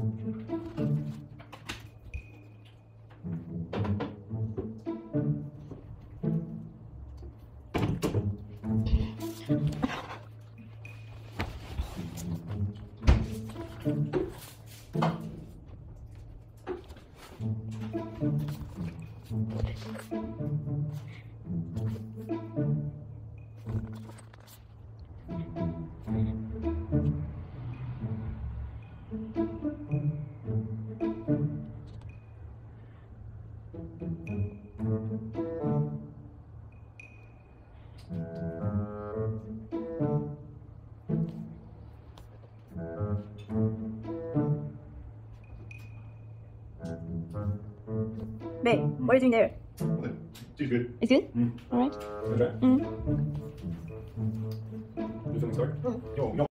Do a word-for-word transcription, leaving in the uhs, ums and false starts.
Babe, what are you doing there? She's good. It's good? Mm. Alright. Can I try? Mm. Do something, sorry? Mm. Yo, yo.